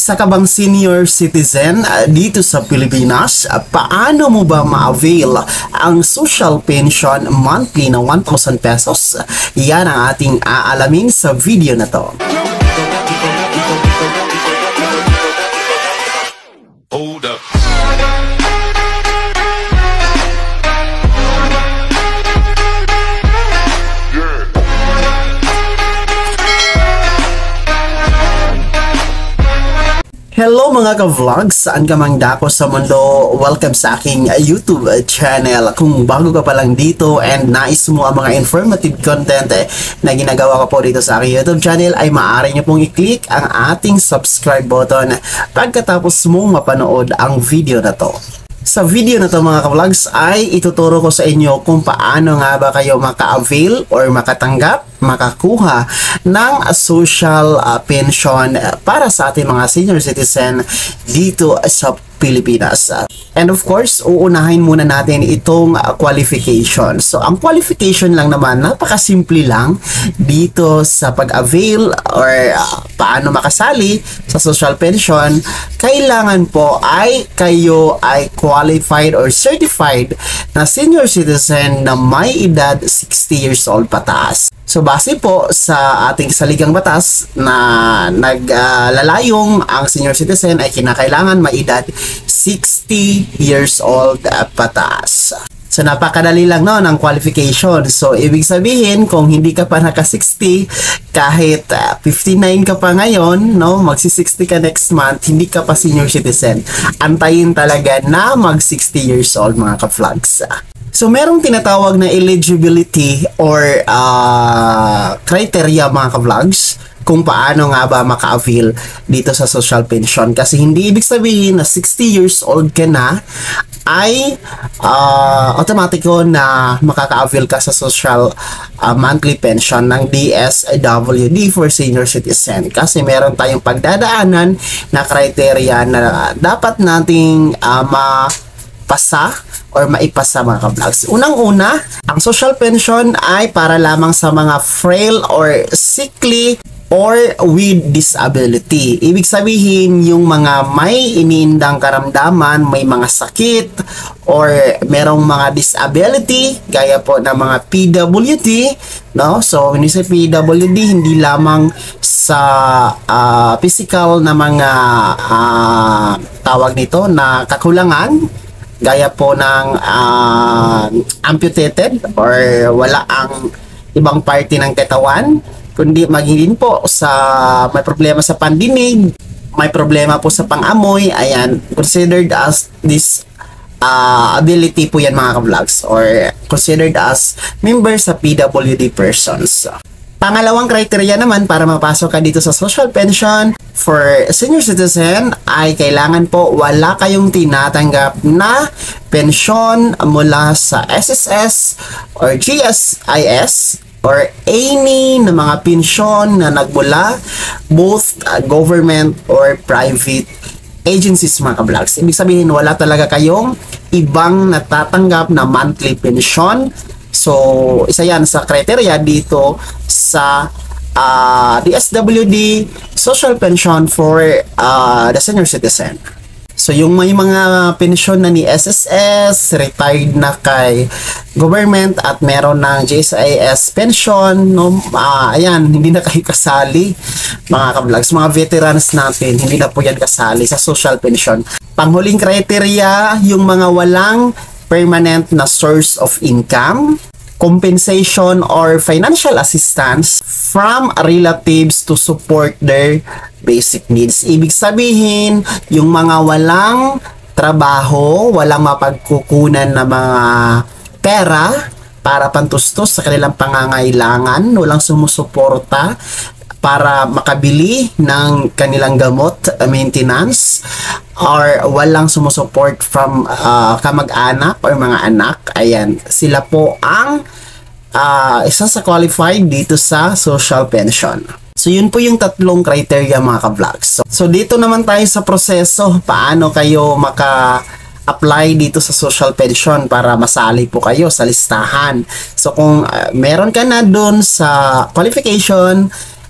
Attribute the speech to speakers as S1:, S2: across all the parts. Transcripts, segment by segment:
S1: Isa ka bang senior citizen dito sa Pilipinas? Paano mo ba ma-avail ang social pension monthly na 1,000 pesos? Yan ang ating aalamin sa video na to.
S2: Hold up.
S1: Hello mga ka-vlogs, saan ka mang dako sa mundo, welcome sa aking YouTube channel. Kung bago ka pa lang dito and nais mo ang mga informative content na ginagawa ko po dito sa aking YouTube channel, ay maaari nyo pong i-click ang ating subscribe button pagkatapos mong mapanood ang video na to. Sa video na to mga ka-vlogs ay ituturo ko sa inyo kung paano nga ba kayo maka-avail or makatanggap, makakuha ng social pension para sa ating mga senior citizen dito sa Pilipinas. And of course, uunahin muna natin itong qualification. So, ang qualification lang naman, napakasimple lang dito sa pag-avail or paano makasali sa social pension. Kailangan po ay kayo ay qualified or certified na senior citizen na may edad 60 years old pataas. So, base po sa ating saligang batas na naglalayong ang senior citizen ay kinakailangan may edad 60 years old pataas. So, napakadali lang no ng qualification. So, ibig sabihin, kung hindi ka pa naka-60, kahit 59 ka pa ngayon, no, magsi-60 ka next month, hindi ka pa senior citizen. Antayin talaga na mag-60 years old mga ka-vlogs. So, merong tinatawag na eligibility or criteria mga ka-vlogs kung paano nga ba maka-avail dito sa social pension. Kasi hindi ibig sabihin na 60 years old ka na ay automatiko na makaka-avail ka sa social monthly pension ng DSWD for senior citizen. Kasi meron tayong pagdadaanan na criteria na dapat nating mapasa or maipasa mga ka-vlogs. Unang-una, ang social pension ay para lamang sa mga frail or sickly or with disability. Ibig sabihin, yung mga may iniindang karamdaman, may mga sakit, or merong mga disability, gaya po ng mga PWD, no? So, when you say PWD, hindi lamang sa physical na mga tawag nito na kakulangan, gaya po ng amputated or wala ang ibang party ng katawan, kundi magiging po sa may problema sa pandinig, may problema po sa pangamoy, ayan, considered as this ability po yan mga ka-vlogs or considered as member sa PWD persons. Pangalawang criteria naman para mapasok ka dito sa social pension for senior citizen ay kailangan po wala kayong tinatanggap na pensyon mula sa SSS or GSIS or any na mga pensyon na nagmula both government or private agencies mga ka-vlogs. Ibig sabihin wala talaga kayong ibang natatanggap na monthly pension. So, isa yan sa criteria dito sa DSWD social pension for the senior citizen. So, yung may mga pensyon na ni SSS, retired na kay government at meron ng GSIS pension, no, ayan, hindi na kayo kasali mga ka-vlogs. Mga veterans natin, hindi na po yan kasali sa social pension. Panghuling criteria, yung mga walang permanent na source of income, compensation or financial assistance from relatives to support their basic needs. Ibig sabihin, yung mga walang trabaho, walang mapagkukunan na mga pera para pantustos sa kanilang pangangailangan, walang sumusuporta para makabili ng kanilang gamot, maintenance, or walang sumusuport from kamag-anak or mga anak, ayan, sila po ang isa sa qualified dito sa social pension. So, yun po yung tatlong criteria mga ka-vlogs. So, dito naman tayo sa proseso, paano kayo apply dito sa social pension para masali po kayo sa listahan. So, kung meron ka na dun sa qualification,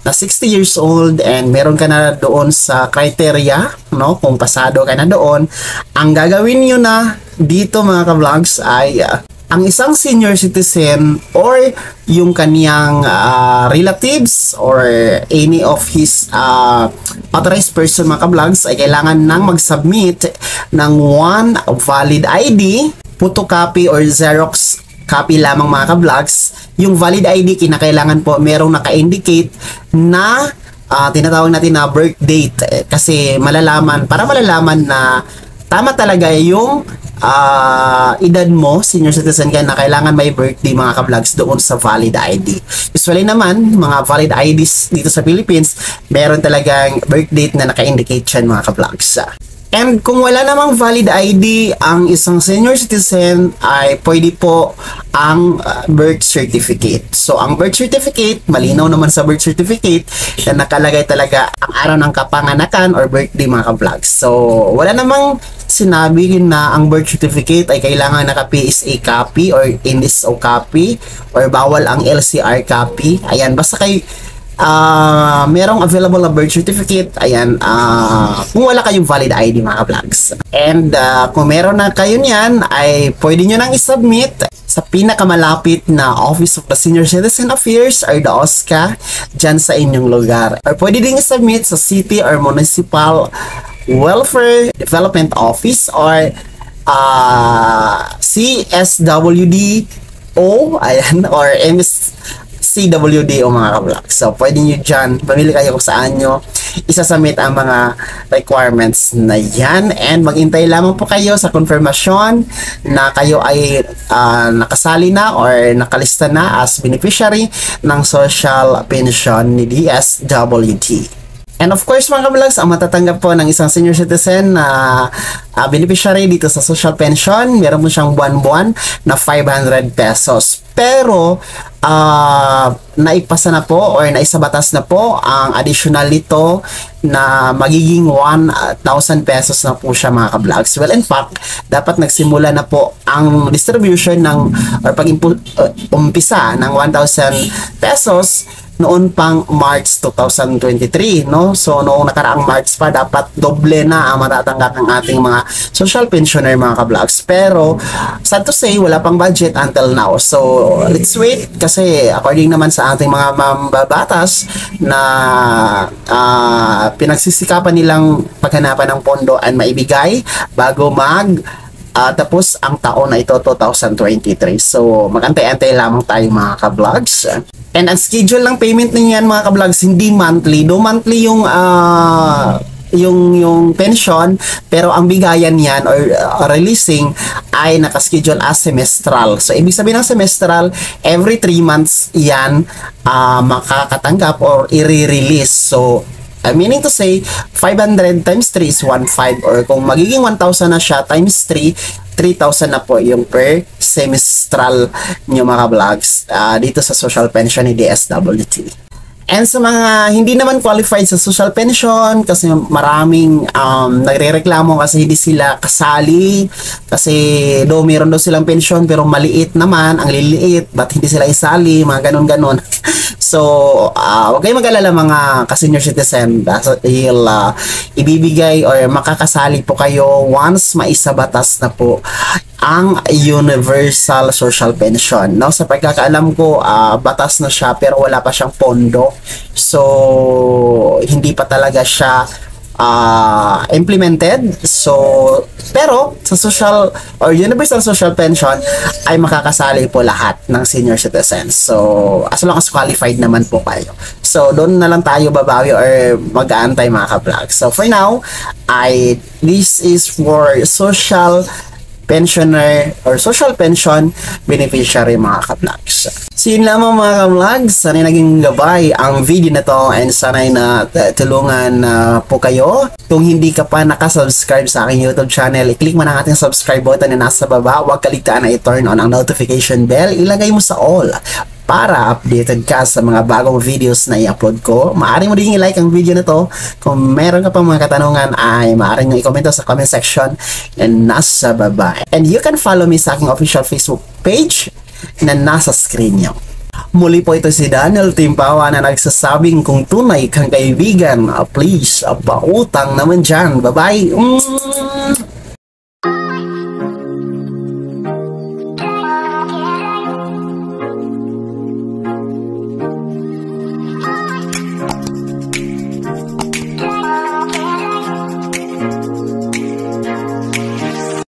S1: na 60 years old and meron ka na doon sa criteria, no? Kung pasado ka na doon, ang gagawin nyo na dito mga ka-vlogs ay ang isang senior citizen or yung kaniyang relatives or any of his authorized person mga ka-vlogs ay kailangan nang mag-submit ng one valid ID, photocopy or Xerox copy lamang mga ka-vlogs. Yung valid ID kinakailangan po merong naka-indicate na tinatawag natin na birth date kasi para malalaman na tama talaga yung edad mo, senior citizen ka na kailangan may birthday mga ka-vlogs doon sa valid ID. Usually naman, mga valid IDs dito sa Philippines, meron talagang birth date na naka-indicate yan mga ka-vlogs. And kung wala namang valid ID, ang isang senior citizen ay pwede po ang birth certificate. So, ang birth certificate, malinaw naman sa birth certificate na nakalagay talaga ang araw ng kapanganakan or birthday mga ka-vlogs. So, wala namang sinabi na ang birth certificate ay kailangan naka-PSA copy or NSO copy or bawal ang LCR copy. Ayan, basta merong available na birth certificate, ayan, kung wala kayong valid ID mga ka-vlogs. And kung meron na kayo niyan, ay pwede nyo nang isubmit sa pinakamalapit na Office of the Senior Citizen Affairs or the OSCA dyan sa inyong lugar. Or pwede din isubmit sa City or Municipal Welfare Development Office or CSWDO, ayan, or CWD o mga ka-vlogs. So, pwede nyo dyan, pamili kayo kung saan nyo isasubmit ang mga requirements na yan. And maghintay lamang po kayo sa confirmation na kayo ay nakasali na or nakalista na as beneficiary ng social pension ni DSWD. And of course mga ka-vlogs, ang matatanggap po ng isang senior citizen na beneficiary dito sa social pension, meron mo siyang buwan-buwan na 500 pesos. Pero naipasa na po or naisabatas na po ang additional nito na magiging 1,000 pesos na po siya mga ka-vlogs. Well, in fact, dapat nagsimula na po ang distribution or pag-umpisa ng 1,000 pesos noon pang March 2023, no? So, noong nakaraang March pa, dapat doble na ang matatanggap ng ating mga social pensioner, mga ka-vlogs. Pero, sad to say, wala pang budget until now. So, let's wait kasi according naman sa ating mga mambabatas na pinagsisikapan nilang paghanapan ng pondo at maibigay bago tapos ang taon na ito 2023. So magantay-antay lamang tayo mga ka-vlogs. And ang schedule ng payment niyan mga ka-vlogs hindi monthly. Do monthly yung pension, pero ang bigayan niyan or releasing ay nakaschedule as semestral. So ibig sabihin ng semestral, every 3 months yan makakatanggap or i-release. So meaning to say, 500 times 3 is 1,500 or kung magiging 1,000 na siya times 3, 3,000 na po yung per semestral nyo mga vlogs dito sa social pension ni DSWD. And sa mga hindi naman qualified sa social pension kasi maraming nagrereklamo kasi hindi sila kasali kasi meron daw silang pension pero maliit naman, ang liliit, ba't hindi sila isali, mga ganon-ganon. So, huwag kayong mag-alala mga ka-senior citizen dahil ibibigay or makakasali po kayo once maisabatas na po ang Universal Social Pension. No? Sa pagkakaalam ko, batas na siya pero wala pa siyang pondo. So, hindi pa talaga siya implemented. So, pero sa social or Universal Social Pension ay makakasali po lahat ng senior citizens. So, as long as qualified naman po kayo. So, doon na lang tayo babawi or mag-aantay mga ka-vlog. So, for now, this is for social pensioner or social pension beneficiary mga ka-vlogs. So yun lamang mga ka-vlogs, sana'y naging gabay ang video na to and sana'y na tulungan po kayo. Kung hindi ka pa nakasubscribe sa aking YouTube channel, i-click mo na ang ating subscribe button na nasa baba. Huwag kaligtaan na i-turn on ang notification bell. Ilagay mo sa all para updated ka sa mga bagong videos na i-upload ko. Maaari mo din i-like ang video na to. Kung meron ka pang mga katanungan ay maaari nyo i-comment sa comment section na nasa baba. And you can follow me sa aking official Facebook page na nasa screen nyo. Muli po ito si Daniel Timpawa na nagsasabing kung tunay kang kaibigan, please, pautang naman dyan. Bye-bye!